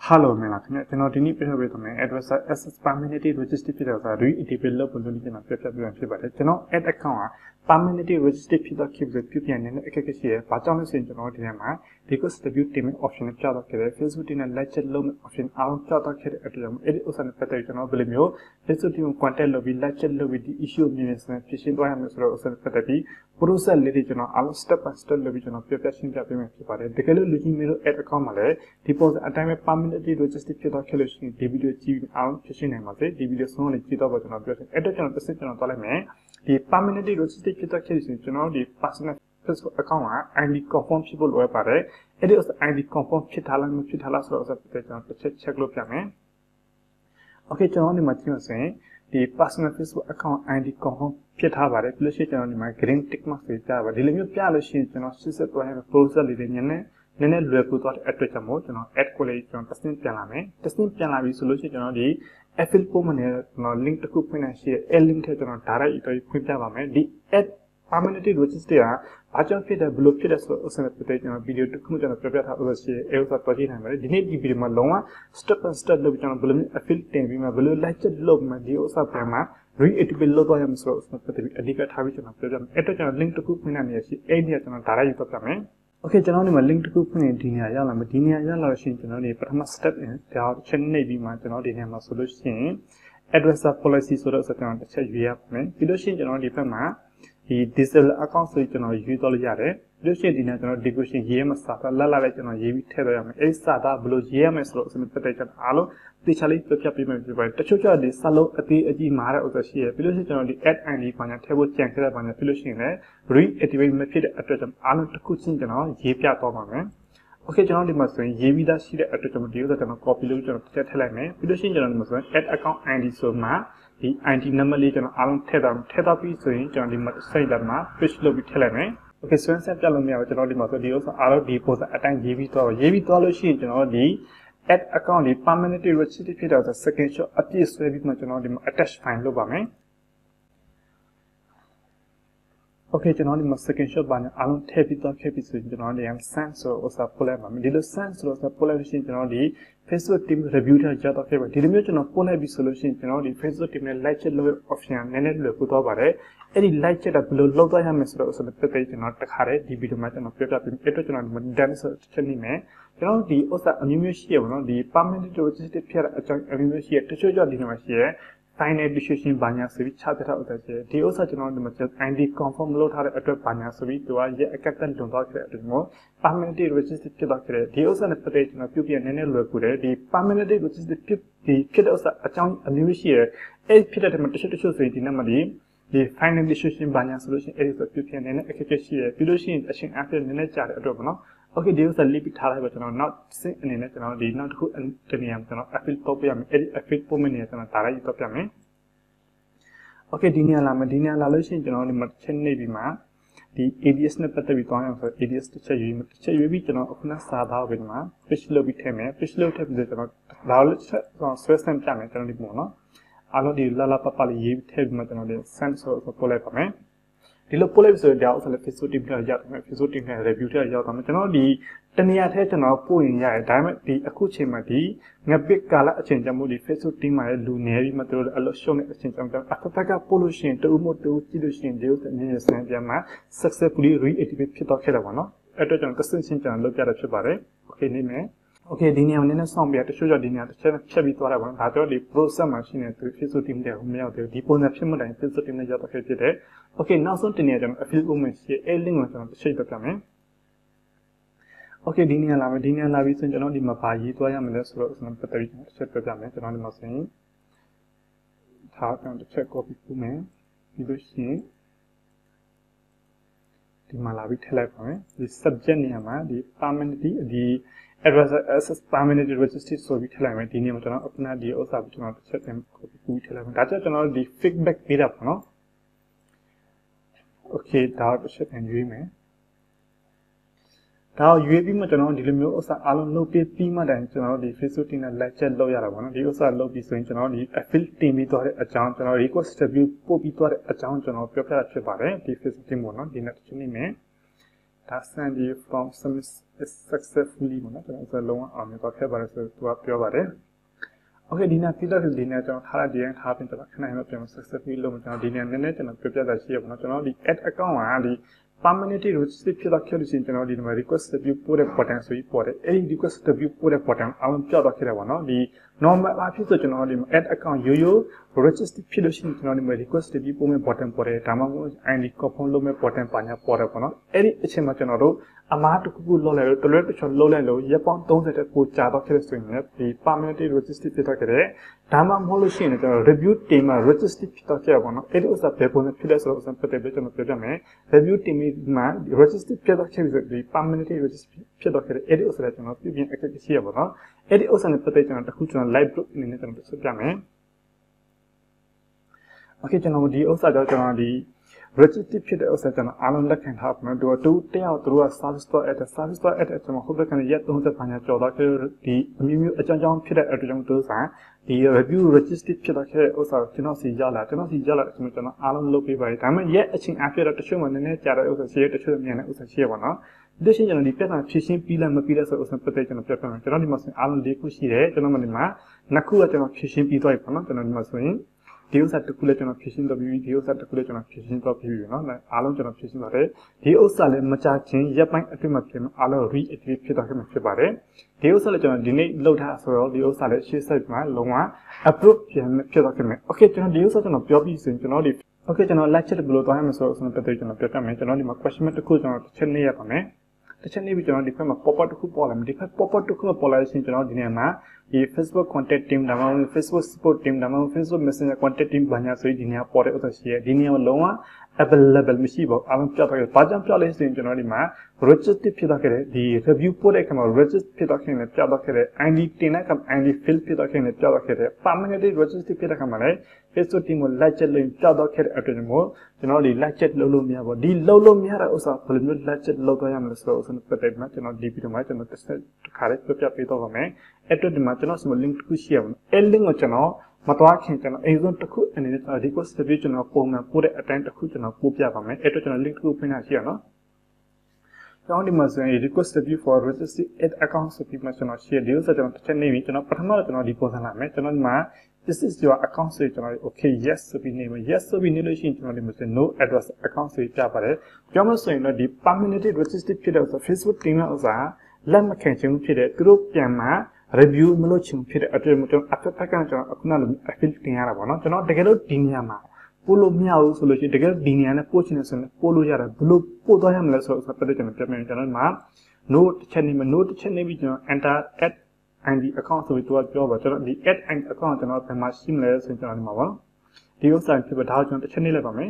Hello, Melania. Can not any picture with me. Address as permanent registered figures re-develop in a paper but cannot add account. Permanent registered figure keep the pupil and a patronus in general dilemma because the beauty option of child Facebook in a lecture loan option out child at them. It was an pattern of Belimio. Facebook in quantel of lecture with the issue of minutes and fishing diamonds or patati. Purusa Lidiano, all step and still division of paper in Japan. The color looking mirror at a comma, deposit a time permanently registered calculation, video achieving out fishing and the video song is cheated about an object. At the percentage of the permanently registered calculation, the personal Facebook account and the conform people were pare. It is and the conform chitalan chitalas or check look. Okay, John, the material saying the personal Facebook account and the conform Pietava, published on my green tick mark with Java. The limit pialation, she said to have a proposal in Nene Lupu at Recamo, at college on Testing Pialame, Testing Pialavi solution, the Effil Pulmonary, link to coupon and share a link to Tara, Quintavame, the at permanently register, Pajan Peter Blue Peter video to come to prepare overseas, Elsa Pagina, the need to be Maloma, stop and start looking on balloon, a field team, my blue lighted love, my diosa prima. It will look like so a different habitation of them. A link to coupon and yes, idea to Tara. Okay, generally, link to coupon in Dinia Yala, Medinia Yala, generally, but I must step in. There are Chennai be my general solution. Address of policy so that the church we have men. Pidoshi generally Pema, the diesel account so general usual yare. Pidoshi dinner general devotion Yemas Sata, Lala, Yevi Terram, A Sata, Blue Yemas, and Protection Alo. The challenge to capiment the church of the Salo at the Mara of the Shea, Pilosi generally add any pan table chancre on the Pilosin, re-activate method at them, Alan to Kuchin general, Yepia Tomame. Okay, generally must say, Yevida see the attribute that a copy of Tetelame, Pilosin general must add account Andy Soma, the anti number legion Alan Tedam, Tetapi, so in generally must say that ma, fish lobby teleme. Okay, so instead of Jalomia, generally must deals are deposit at an Yevito, Yevitology generally. At account the permanently registered figure of the second show at least very much attached fine lobame. Okay, generally my second show ban alone tapita capital generally and sensor was a polar. Did the sensor was a polarization generally Facebook team reviewed a jet of favor. The dimension of polar solution generally Facebook team light lower option and then look over any light at below low diameter of the preparation not the carrot, the video matter of paper in etrogen denser chenime. The Osa Anusia, the permanent registered peer at Anusia to show your dinner here, finite decision banyas which chatted out the the Osa general and the conform load had at a banyas with to a captain to doctor more, permanently registered doctor, the Osa preparation of Pupi and Nenel the permanently registered the kid Osa account Anusia, a period of to show the number. The final decision banyas solution is the Pupi and Nenel Pilosin action after Nenel chat at Robono. Okay, there is a little bit hard, but not sing in it, not who and Tenium, I feel topium, I feel pominate and Tara topiame. Okay, Dinia Lama, Dinia Lalusin, generally Chennai Bima, the ADS Nepata Vitorian for ADS to Chayu, Chayu, of Sada Vilma, fish low vitame, fish low tap the knowledge on Swiss and Planet and Limono. Allo di Lala Papali, Tab Matanoli, Sensor of Polepame. The local episode doubts and Facebook team reviewed the Tania Tetanol pulling ya diamond the Akuchimati, Nabik Gala change a moody Facebook team my lunary material allocation exchange of the Ataka pollution to Umoto Tidushin deals and Ninjas and Yama successfully reactivate Pito Keravano. At the Constitution and look at a Chabare. Okay, name. Okay, Dinia and some be at the sugar dinner to Chevy Toravan, the pro summer machine to Facebook team there, who may have the depot of Shimmer and Facebook team the okay, now something near a few women here, a link on the shape of them. Okay, Dinia Lavis and Janoni Mapai, to I am less rose and Patrick, check the damage and on saying. Talk on the check of women, you see the Malawi telephone, the subject the permanently, the address as permanent registered so we tell them the name of the also to check them copy telephone. That's the feedback made up, no? Okay, that ship and you may. Now, you have been much on the limit of Alon Lope Pima than the Facebook in a lecture lawyer. One of the also lobby so in a field team with a chance and request to view Popito a chance on paper at Chevare, the Facebook team one, the next may. that send you from successfully ပေါ့နော်ကျွန်တော်စလုံးအောင်မြင်သွားခဲ့ပါတယ်ဆိုသူကပြောပါတယ် Okay ဒီနေ့ feedback ဒီနေ့ကျွန်တော်ထားတဲ့ဒီရင်ထားပြီးတော့ခဏမှပြန် successfully လုပ်မှာကျွန်တော်ဒီနေ့နည်းနည်းကျွန်တော်ပြပြတာရှိရပါတော့ကျွန်တော်ဒီ add account ကဒီ permanently register ဖြစ်တော့ခဲ့လို့ရှိရင်ကျွန်တော်ဒီမှာ request view ပို့တဲ့ button ဆိုပြီးပေါ်တယ်အဲ့ဒီ request view ပို့တဲ့ button အောင်ပြောက်တော့ခဲ့တယ်ပေါ့နော်ဒီ normal အဖြစ်ဆိုကျွန်တော်ဒီမှာ add account ရိုးရိုး register ဖြစ်လို့ရှိရင်ကျွန်တော်ဒီမှာ request view ပို့မဲ့ button ပေါ်တယ်ဒါမှမဟုတ် ID confirm လုပ်မဲ့ button ပါညာပေါ်တယ်ပေါ့နော်အဲ့ဒီအချိန်မှာကျွန်တော်တို့အမားတစ်ခုခုလုပ်လိုက်လို့တလွဲတစ်ချော်လုပ်လိုက်လို့ရက်ပေါင်း30တက်ကိုကြာတော့ခဲ့တဲ့ဆိုရင်လည်းဒီ permanently register ဖြစ်တော့ခဲ့တယ်ဒါမှမဟုတ်လို့ရှိရင်ကျွန်တော် review team မှာ register ဖြစ်တော့ခဲ့ပါပေါ့နော်အဲ့ဒီဥစ္စာဘယ်ပုံနဲ့ဖြစ်လဲဆိုတော့ဥစ္စာပတ်သက်ပြီးကျွန်တော်ပြောပြမယ် review team မှာ register ဖြစ်တော့ခဲ့ပြီဆိုဒီ permanently register ဖြစ်တော့ခဲ့တယ်အဲ့ဒီဥစ္စာလည်းကျွန်တော်ပြင်အခက်အခဲရှိရပါတော့အဲ့ဒီဥစ္စာနဲ့ပတ်သက်ကျွန်တော်တခုကျွန်တော် live group အနေနဲ့ကျွန်တော်ဆက်ပြမယ် Okay ကျွန်တော်ဒီဥစ္စာကြောင့်ကျွန်တော်ဒီ register ဖြစ်တဲ့ဥစ္စာကျွန်တော်အားလုံးလက်ခံထားပါမယ်သူကတူတယောက်သူက service store at ကျွန်တော်ဟုတ်တဲ့ကနေရက်30ပါညာကျော်တော့ဒီအမျိုးမျိုးအကြောင်းဖြစ်တဲ့အတွက်ကြောင့်သူစားဒီ review register ဖြစ်တော့ခဲ့တဲ့ဥစ္စာကျွန်တော်စီရလာကျွန်တော်အားလုံးလုပ်ပေးပါတယ်ဒါပေမဲ့ရက်အချိန်အပြည့်တော့တချို့မှနည်းနည်းကြာတဲ့ဥစ္စာရှိရတချို့မြန်တဲ့ဥစ္စာရှိရပါတော့ဒီရှင်းကျွန်တော်ဒီပြဿနာဖြေရှင်းပြီးလိုက်မပြီးလိုက်ဆိုဥစ္စာပတ်သက်ကျွန်တော်ပြောပြမယ်ကျွန်တော်ဒီမှာဆိုရင်အားလုံး၄ခုရှိတယ်ကျွန်တော်ဒီမှာနှစ်ခုကကျွန်တော်ဖြေရှင်းပြီးသွားပြီပေါ့နော်ကျွန်တော်ဒီမှာဆိုရင်ဒီဥစ္စာတစ်ခုလည်းကျွန်တော်ဖြည့်ရှင်းတော့ပြီးဒီဥစ္စာတစ်ခုလည်းကျွန်တော်ဖြည့်ရှင်းတော့ပြီးပြီเนาะအားလုံးကျွန်တော်ဖြည့်ရှင်းပါတယ်ဒီဥစ္စာလည်းမကြချင်းရက်ပိုင်းအတွင်းမှာပြင်အားလုံး reactivate ဖြစ်တော့မှာဖြစ်ပါတယ်ဒီဥစ္စာလည်းကျွန်တော်ဒီနေ့လုပ်ထားဆိုတော့ဒီဥစ္စာလည်းရှေ့ဆက်မှာလုံးဝ approve ဖြစ်တော့မှာ okay ကျွန်တော်ဒီဥစ္စာကျွန်တော်ပြောပြီးဆိုရင်ကျွန်တော်ဒီ okay ကျွန်တော် live chat ဘယ်လိုသွားရမလဲဆိုတော့ပတ်သက်ကျွန်တော်ပြောပြမယ်ကျွန်တော်ဒီမှာ question တစ်ခုကျွန်တော်တစ်ချက်နေရပါမယ်တစ်ချက်နေပြီးကျွန်တော်ဒီဘက်မှာ pop up တစ်ခုပေါ်လာမယ်ဒီဘက် pop up တစ်ခုပေါ်လာရင်ကျွန်တော်ဒီနေရာမှာဒီ Facebook contact team ဒါမှမဟုတ် Facebook support team ဒါမှမဟုတ် Facebook Messenger contact team ဘာညာဆိုဒီနေရာပေါ်တဲ့ဥစ္စာရှိရဒီနေရာမှာလုံးဝ available မရှိပါဘူးအားလုံးပြောက်တော့ဘာကြောင့်ပြောက်လဲဆိုရင်ကျွန်တော်ဒီမှာ register ဖြစ်တော့ခဲ့တဲ့ဒီ review ပို့တဲ့အခါမှာ register ဖြစ်တော့ခဲ့တဲ့ပြောက်တော့ခဲ့တဲ့ ID တင်တဲ့အခါ ID fill ဖြစ်တော့ခဲ့တဲ့ပြောက်တော့ခဲ့တဲ့ permanently register ဖြစ်တဲ့အခါမှာလည်း Facebook team ကို live chat လုပ်ပြောက်တော့ခဲ့တဲ့အတွက်ကြောင့်ကျွန်တော်ဒီ live chat လုပ်လို့မရပါဘူးဒီလုပ်လို့မရတဲ့ဥစ္စာဘယ်လိုမျိုး live chat လုပ်တော့ရမလဲဆိုတော့ဥစ္စာပတ်သက်မှာကျွန်တော်ဒီဗီဒီယိုမှာကျွန်တော်တစ်ခါလေးပြပြပေးတော့ပါမယ်အဲ့တော့ဒီမှာကျွန်တော်စီမ link တစ်ခုရှိရအောင်အဲ့ link ကိုကျွန်တော်မတော်ခင်ကျွန်တော်အိမ်စုံတစ်ခုအနေနဲ့ request review ကျွန်တော်ပုံမှန်ပို့တဲ့အတိုင်းတစ်ခုကျွန်တော်ပို့ပြပါမယ်အဲ့တော့ကျွန်တော် link တစ်ခုဖွင့်ထားရှိရနော်ကျွန်တော်ဒီမှာဆိုရင် request review for register add account ဆိုပြီးမှကျွန်တော် share ဒီဥစ္စာကျွန်တော်တစ်ချက်နေပြီကျွန်တော်ပထမတော့ကျွန်တော်ဒီပုံစံလာမယ်ကျွန်တော်ဒီမှာ this is your account ဆိုကျွန်တော် okay yes ဆိုပြီးနေမယ် yes ဆိုပြီးနေလို့ရှိရင်ကျွန်တော်ဒီမှာဆို no address account ဆိုပြပါတယ်ပြောမှဆိုရင်တော့ဒီ permanently register ဖြစ်တဲ့ဥစ္စာ Facebook team ရဲ့ဥစ္စာလက်မခံခြင်းဖြစ်တဲ့သူတို့ပြန်မှာ review မလုပ်ချင်ဖြစ်တဲ့အတွေ့အကြုံကျွန်တော်အဖက်ဖက်ကကျွန်တော်အခုနလို affiliate တင်ရတာပေါ့နော်ကျွန်တော်တကယ်လို့ဒီနေရာမှာပို့လို့မရဘူးဆိုလို့ရှိရင်တကယ်ဒီနေရာနဲ့ပို့ချင်တယ်ဆိုရင်ပို့လို့ရတယ်ဘလို့ပို့သွားရမလဲဆိုတော့ပတ်သက်ကျွန်တော်ပြပြမယ်ကျွန်တော်ဒီမှာ note တစ်ချက်နေမှာ note တစ်ချက်နေပြီးကျွန်တော် enter add ID account ဆိုပြီးသူကပြောပါကျွန်တော်ဒီ add ID account ကျွန်တော်ဘယ်မှာရှိမလဲဆိုရင်ကျွန်တော်ဒီမှာပေါ့ဒီဥစ္စာဖြစ်ပါဒါကျွန်တော်တစ်ချက်နေလိုက်ပါမယ်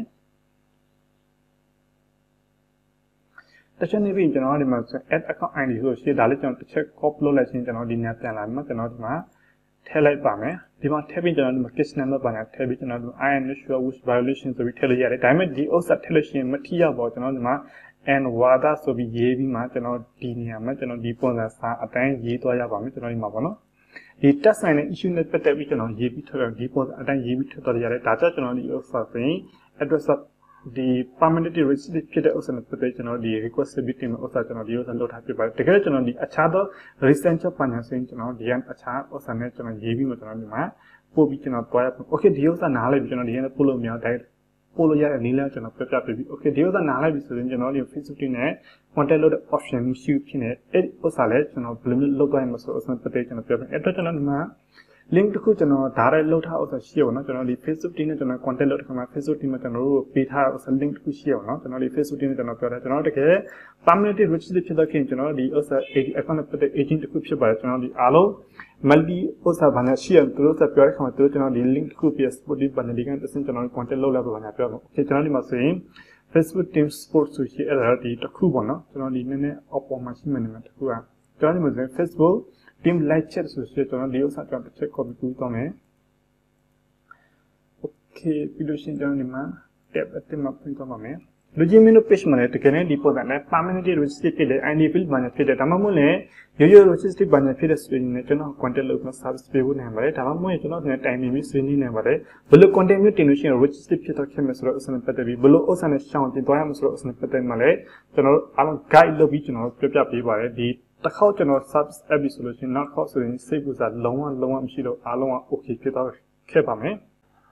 တစ်ချက်နေပြီးကျွန်တော်ဒီမှာ add account ID ဆိုရှင်းဒါလေးကျွန်တော်တစ်ချက် copy လုပ်လိုက်ချင်းကျွန်တော်ဒီနေရာပြန်လာမှာကျွန်တော်ဒီမှာထည့်လိုက်ပါမယ်ဒီမှာထည့်ပြီးကျွန်တော်ဒီမှာ case number ပါညာထည့်ပြီးကျွန်တော်ဒီ I am not sure which violation ဆိုပြီးထည့်လို့ရတယ်ဒါပေမဲ့ဒီဥစ္စာထည့်လို့ရှိရင်မထိရောက်ပါဘူးကျွန်တော်ဒီမှာ and wada ဆိုပြီးရေးပြီးမှကျွန်တော်ဒီနေရာမှာကျွန်တော်ဒီပုံစံစာအတိုင်းရေးသွားရပါမယ်ကျွန်တော်ဒီမှာပေါ့နော်ဒီ test sign နဲ့ issue နဲ့ပတ်သက်ပြီးကျွန်တော်ရေးပြီးထွက်တော့ဒီပုံစံအတိုင်းရေးပြီးထွက်သွားရတယ်ဒါကြောင့်ကျွန်တော်ဒီဥစ္စာဆိုရင် address ဒီ permanently register ဖြစ်တဲ့ဥစ္စာနဲ့ပတ်သက်ကျွန်တော်ဒီ request submit တင်မဲ့ဥစ္စာကျွန်တော်ဒီဥစ္စာလုပ်ထားပြပါတယ်တကယ်ကျွန်တော်ဒီအခြားသော recent ပါညာဆိုရင်ကျွန်တော်ဒီအခြားဥစ္စာနဲ့ကျွန်တော်ရေးပြီးမှကျွန်တော်ဒီမှာပို့ပြီးကျွန်တော်တွားရပါ okay ဒီဥစ္စာနားလိုက်ပြီးကျွန်တော်ဒီနဲ့ပို့လို့မရတိုင်းပို့လို့ရတဲ့နည်းလမ်းကျွန်တော်ပြပြပေးပြီး okay ဒီဥစ္စာနားလိုက်ပြီဆိုရင်ကျွန်တော်ဒီ Facebook နဲ့ contact လုပ်တဲ့ option မရှိဖြစ်နေအဲ့ဥစ္စာလည်းကျွန်တော်ဘယ်လိုမျိုးလုပ်သွားရမလဲဆိုတော့ဥစ္စာပတ်သက်ကျွန်တော်ပြောပြအဲ့တော့ကျွန်တော်ဒီမှာ link တစ်ခုကျွန်တော်ဒါရိုက်လုပ်ထားဥစ္စာရှိရပါတော့ကျွန်တော်ဒီ Facebook team နဲ့ကျွန်တော် contact လုပ်တဲ့ခါမှာ Facebook team မှာကျွန်တော်တို့ပေးထားဥစ္စာ link တစ်ခုရှိရပါတော့ကျွန်တော်ဒီ Facebook team နဲ့ကျွန်တော်ပြောတယ်ကျွန်တော်တကယ် permanently register ဖြစ်တော့ခင်ကျွန်တော်ဒီဥစ္စာ account နဲ့ပတ်သက် agent တစ်ခုဖြစ်ပါတယ်ကျွန်တော်ဒီအားလုံး multi ဥစ္စာဘာနဲ့ရှိရသူတို့ဆက်ပြောတဲ့ခါမှာသူတို့ကျွန်တော်ဒီ link တစ်ခုပြ support ဒီ banner ဒီကတစ်စင်းကျွန်တော် contact လုပ်လိုက်ပါညာပြောပါ okay ကျွန်တော်ဒီမှာဆိုရင် Facebook team support ဆိုရှိအဲ့ဒါဒီတစ်ခုပေါ့နော်ကျွန်တော်ဒီနည်းနည်း off ပေါ်မှာရှိမှနေမှာတစ်ခုကကျွန်တော်ဒီမှာဆိုရင် Facebook team live chat ဆိုရှိကျွန်တော်ဒီဥစ္စာကျွန်တော်တစ်ချက် copy ပြီးတော့မယ် okay ပြီးလို့ရှိရင်ကျွန်တော်ဒီမှာ tab အတင်မှာဖွင့်သွားပါမယ်လူကြီးမင်းတို့ page မှာလည်းတကယ်နဲ့ဒီပေါ်တာနဲ့ permanently registered ဖြစ်တဲ့ ID field ဘာညာဖြစ်တဲ့ဒါမှမဟုတ်လည်းရိုးရိုး registered ဘာညာဖြစ်တဲ့ဆိုရင်လည်းကျွန်တော် contact လုပ်ပြီး service ပေးဖို့နိုင်ပါတယ်ဒါမှမဟုတ်ကျွန်တော်နဲ့ time ပြီးဆွေးနွေးနိုင်ပါတယ်ဘယ်လို content မျိုးတင်လို့ရှိရင် registered ဖြစ်တော့ဖြစ်မယ်ဆိုတော့အစနဲ့ပတ်သက်ပြီးဘယ်လိုဥစ္စာနဲ့ရှောင်တင်သွားရမလဲဆိုတော့အစနဲ့ပတ်သက်မှလည်းကျွန်တော်အားလုံး guide လုပ်ပြီးကျွန်တော်ပြပြပေးပါတယ်ဒီတစ်ခေါက်ကျွန်တော် service app ပြီးဆိုလို့ရှိရင်နောက်ခေါက်ဆိုရင်စိတ်ကူစားလုံးဝမရှိတော့အားလုံးက okay ဖြစ်တော့ခဲ့ပါမယ်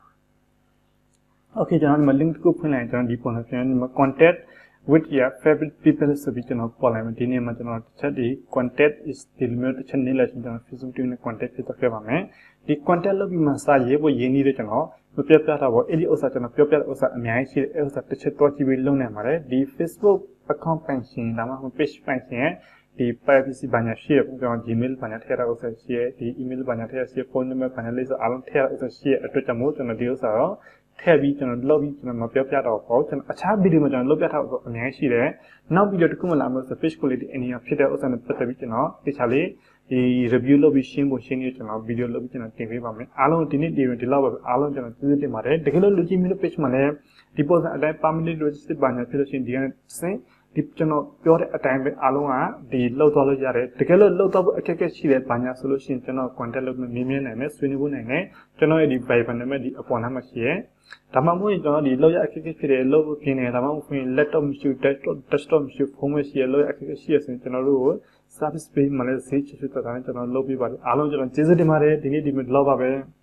Okay ကျွန်တော်ဒီမှာ link တစ်ခုဖွင့်လိုက်ကျွန်တော်ဒီပုံနဲ့ပြန်ဒီမှာ contact with your favorite people ဆိုပြီးကျွန်တော်ပေါ်လိုက်မယ်ဒီနေ့မှာကျွန်တော်တစ်ချက်ဒီ contact is ဒီလိုမျိုးတစ်ချက်နေလိုက်ကျွန်တော် Facebook နဲ့ contact ဖြစ်တော့ခဲ့ပါမယ်ဒီ contact လုပ်ပြီးမှစာရေးဖို့ရင်းနှီးတဲ့ကျွန်တော်မပြပြတာပေါ့အဲ့ဒီဥစ္စာကျွန်တော်ပြောပြတဲ့ဥစ္စာအများကြီးရှိတယ်အဲ့ဥစ္စာတစ်ချက်တော့ကြည့်ပြီးလုပ်နိုင်ပါတယ်ဒီ Facebook account ပိုင်ရှင်ဒါမှမဟုတ် page ပိုင်ရှင်ဒီ privacy ဘာညာရှိရပေါ့ကျွန်တော် Gmail ဘာညာထည့်တာဥစ္စာရှိရဒီ email ဘာညာထည့်ရရှိရ phone number ဘာညာလေးဆိုအားလုံးထည့်ရဥစ္စာရှိရအတွက်ကြောင့်မို့ကျွန်တော်ဒီဥစ္စာတော့ထည့်ပြီးကျွန်တော်လုပ်ပြီးကျွန်တော်မပြောပြတော့ပေါ့ကျွန်တော်အခြားဗီဒီယိုမှာကျွန်တော်လုပ်ပြထားဖို့အများကြီးရှိတယ်နောက်ဗီဒီယိုတစ်ခုမှလာမယ်ဆို page quality အနေနဲ့ဖြစ်တဲ့ဥစ္စာနဲ့ပတ်သက်ပြီးကျွန်တော်တခြားလေးဒီ review လုပ်ပြီးရှင်းဖို့ရှင်းနေကျွန်တော်ဗီဒီယိုလုပ်ပြီးကျွန်တော်တင်ပေးပါမယ်အားလုံးဒီနေ့ဒီလောက်ပဲအားလုံးကျွန်တော်ကျေးဇူးတင်ပါတယ်တကယ်လို့လူကြီးမျိုး page မှာလည်းဒီပုံစံအတိုင်း permanent registered ဘာညာဖြစ်လို့ရှိရင်ဒီကနေစင်ဒီကျွန်တော်ပြောတဲ့အတိုင်းပဲအားလုံးကဒီလောက်သွားလို့ရတယ်တကယ်လို့လောက်တော့အခက်အခဲရှိတယ်ဘာညာဆိုလို့ရှိရင်ကျွန်တော် contact လုပ်မြင်မြင်နိုင်မယ်ဆွေးနွေးဖို့နိုင်တယ်ကျွန်တော်ရဲ့ဒီ Viber နံပါတ်ဒီအပေါ်နားမှာရှိရဲဒါမှမဟုတ်ကျွန်တော်ဒီလောက်ရအခက်အခဲဖြစ်တယ်လောက်ပြင်းတယ်ဒါမှမဟုတ် laptop မရှိ desktop မရှိဖုန်းမရှိလောက်ရအခက်အခဲရှိရဆိုရင်ကျွန်တော်တို့ကို service page မှာလည်းဈေးချစ်ချစ်တာနဲ့ကျွန်တော်လုပ်ပေးပါတယ်အားလုံးကျွန်တော်ကျေးဇူးတင်ပါတယ်ဒီနေ့ဒီမှာလောက်ပါပဲ